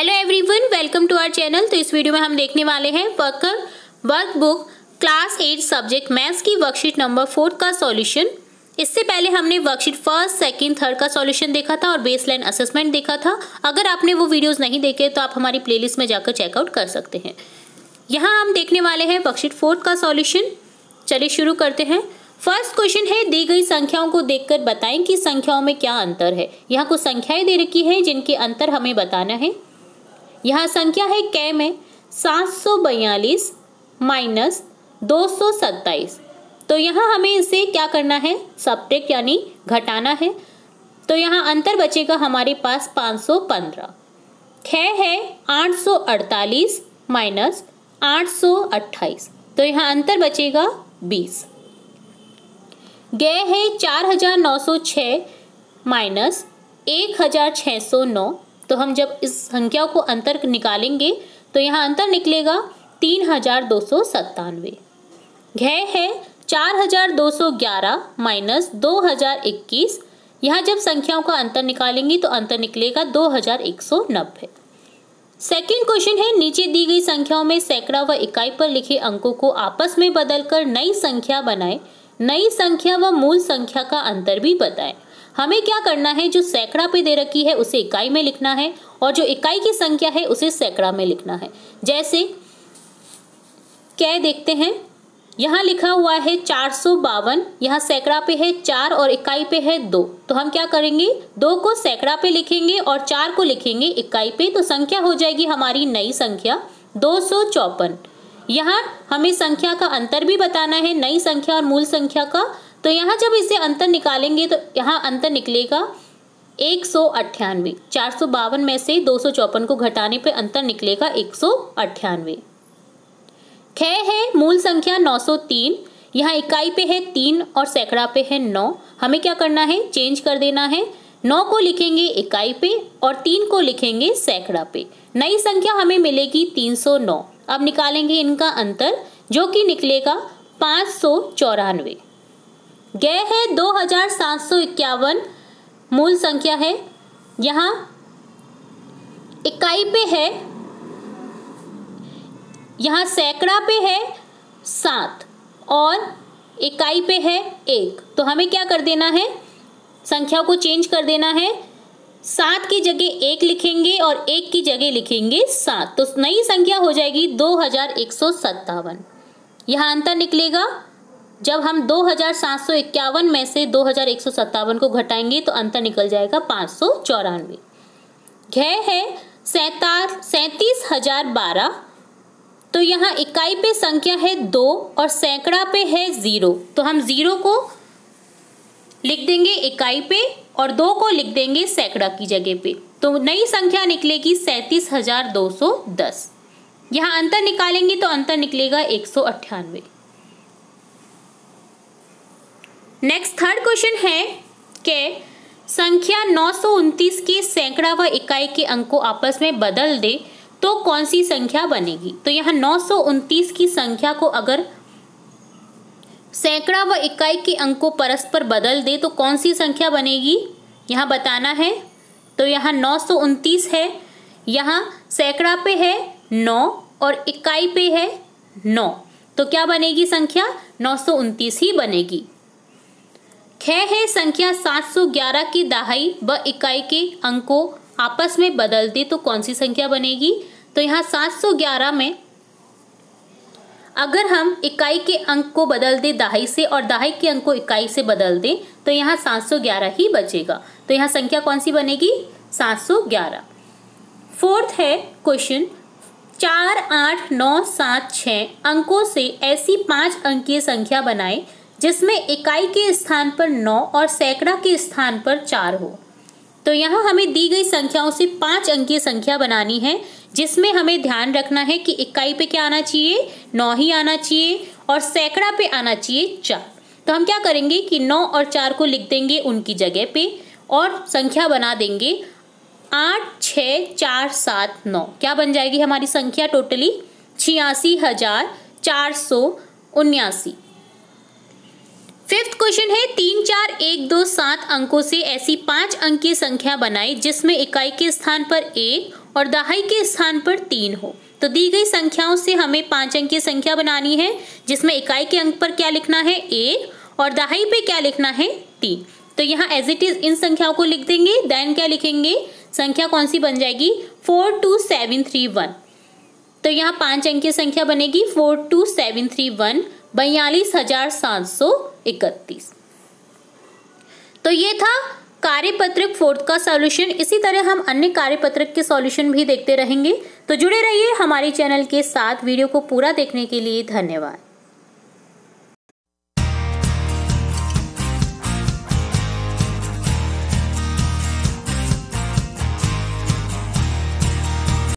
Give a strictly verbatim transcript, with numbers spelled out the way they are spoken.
Hello everyone, welcome to our channel. तो इस video में हम देखने वाले हैं worker workbook class eight subject maths की वर्कशीट नंबर फोर का सॉल्यूशन। इससे पहले हमने वर्कशीट फर्स्ट, सेकंड, थर्ड का सॉल्यूशन देखा था और बेसलाइन असेसमेंट देखा था। अगर आपने वो वीडियोस नहीं देखे तो आप हमारी प्लेलिस्ट में जाकर चेकआउट कर सकते हैं। यहाँ हम देखने वाले हैं वर्कशीट फोर का सॉल्यूशन। चलिए शुरू करते हैं। फर्स्ट क्वेश्चन है, दी गई संख्याओं को देखकर बताएं कि संख्याओं में क्या अंतर है। यहाँ कुछ संख्याएं दे रखी हैं जिनके अंतर हमें बताना है। यहाँ संख्या है कै में सात सौ बयालीस माइनस दो सौ सत्ताईस। तो यहाँ हमें इसे क्या करना है, सब्ट्रैक्ट यानी घटाना है। तो यहाँ अंतर बचेगा हमारे पास पाँच सौ पंद्रह। कै है आठ सौ अड़तालीस माइनस आठ सौ अट्ठाईस। तो यहाँ अंतर बचेगा बीस। गै है चार हजार नौ सौ छः माइनस एक हजार छः सौ नौ। तो हम जब इस संख्या को अंतर निकालेंगे तो यहाँ अंतर निकलेगा तीन हजार दो सौ सत्तानवे। घै है चार हजार दो सौ ग्यारह माइनस दो हजार इक्कीस। यहाँ जब संख्याओं का अंतर निकालेंगे तो अंतर निकलेगा दो हजार एक सौ नब्बे। सेकेंड क्वेश्चन है, नीचे दी गई संख्याओं में सैकड़ा व इकाई पर लिखे अंकों को आपस में बदलकर नई संख्या बनाएं। नई संख्या व मूल संख्या का अंतर भी बताएं। हमें क्या करना है, जो सैकड़ा पे दे रखी है उसे इकाई में लिखना है और जो इकाई की संख्या है उसे सैकड़ा में लिखना है। जैसे क्या देखते हैं, यहाँ लिखा हुआ है चार सौ बावन, यहाँ सैकड़ा पे है चार और इकाई पे है दो। तो हम क्या करेंगे, दो को सैकड़ा पे लिखेंगे और चार को लिखेंगे इकाई पे। तो संख्या हो जाएगी हमारी नई संख्या दो सौ चौपन। यहाँ हमें संख्या का अंतर भी बताना है, नई संख्या और मूल संख्या का। तो यहाँ जब इसे अंतर निकालेंगे तो यहाँ अंतर निकलेगा एक सौ अट्ठानवे। चार सौ बावन में से दो सौ चौपन को घटाने पे अंतर निकलेगा एक सौ अट्ठानवे। कै है मूल संख्या नौ सौ तीन, यहाँ इकाई पे है तीन और सैकड़ा पे है नौ। हमें क्या करना है, चेंज कर देना है। नौ को लिखेंगे इकाई पे और तीन को लिखेंगे सैकड़ा पे। नई संख्या हमें मिलेगी तीन सौ नौ। अब निकालेंगे इनका अंतर जो कि निकलेगा पाँच सौ चौरानवे। गै है दो हजार सात सौ इक्यावन, मूल संख्या है। यहाँ इकाई पे है, यहाँ सैकड़ा पे है सात और इकाई पे है एक। तो हमें क्या कर देना है, संख्या को चेंज कर देना है। सात की जगह एक लिखेंगे और एक की जगह लिखेंगे सात। तो नई संख्या हो जाएगी दो हजार एक सौ सत्तावन। यहाँ अंतर निकलेगा, जब हम दो हजार सात सौ इक्यावन में से दो हजार एक सौ सत्तावन को घटाएंगे तो अंतर निकल जाएगा पाँच सौ चौरानवे। घै है सैतार सैंतीस हजार बारह। तो यहाँ इकाई पे संख्या है दो और सैकड़ा पे है जीरो। तो हम जीरो को लिख देंगे इकाई पे और दो को लिख देंगे सैकड़ा की जगह पे। तो नई संख्या निकलेगी सैंतीस हजार दो सौ दस। यहाँ अंतर निकालेंगे तो अंतर निकलेगा एक सौ अट्ठानवे। नेक्स्ट थर्ड क्वेश्चन है कि संख्या नौ सौ उनतीस के सैकड़ा व इकाई के अंक को आपस में बदल दे तो कौन सी संख्या बनेगी। तो यहाँ नौ सौ उनतीस की संख्या को अगर सैकड़ा व इकाई के अंक को परस्पर बदल दे तो कौन सी संख्या बनेगी, यहाँ बताना है। तो यहाँ नौ सौ उनतीस है, यहाँ सैकड़ा पे है नौ और इकाई पे है नौ। तो क्या बनेगी संख्या, नौ सौ उनतीस ही बनेगी। कै है संख्या सात सौ ग्यारह की दहाई व इकाई के अंक को आपस में बदल दे तो कौन सी संख्या बनेगी। तो यहाँ सात सौ ग्यारह में अगर हम इकाई के अंक को बदल दे दहाई से और दहाई के अंक को इकाई से बदल दे तो यहाँ सात सौ ग्यारह ही बचेगा। तो यहाँ संख्या कौन सी बनेगी, सात सौ ग्यारह। फोर्थ है क्वेश्चन, चार आठ नौ सात छः अंकों से ऐसी पांच अंकीय संख्या बनाएं जिसमें इकाई के स्थान पर नौ और सैकड़ा के स्थान पर चार हो। तो यहाँ हमें दी गई संख्याओं से पांच अंकीय संख्या बनानी है जिसमें हमें ध्यान रखना है कि इकाई पे क्या आना चाहिए, नौ ही आना चाहिए और सैकड़ा पे आना चाहिए चार। तो हम क्या करेंगे कि नौ और चार को लिख देंगे उनकी जगह पे और संख्या बना देंगे आठ छः चार सात नौ। क्या बन जाएगी हमारी संख्या टोटली छियासी हजार चार सौ उन्यासी। फिफ्थ क्वेश्चन है, तीन चार एक दो सात अंकों से ऐसी पांच अंकीय संख्या बनाई जिसमें इकाई के स्थान पर एक और दहाई के स्थान पर तीन हो। तो दी गई संख्याओं से हमें पांच अंकीय संख्या बनानी है, जिसमें इकाई के अंक पर क्या लिखना है, एक, और दहाई पे क्या लिखना है, तीन। तो यहाँ एज इट इज इन संख्याओं को लिख देंगे। देन क्या लिखेंगे, संख्या कौन सी बन जाएगी, four two seven three one. तो यहाँ पांच अंकीय संख्या बनेगी four two seven three one, बयालीस हजार सात सौ इकतीस। तो ये था कार्यपत्रक फोर्थ का सॉल्यूशन। इसी तरह हम अन्य कार्यपत्रक के सॉल्यूशन भी देखते रहेंगे। तो जुड़े रहिए हमारे चैनल के साथ। वीडियो को पूरा देखने के लिए धन्यवाद।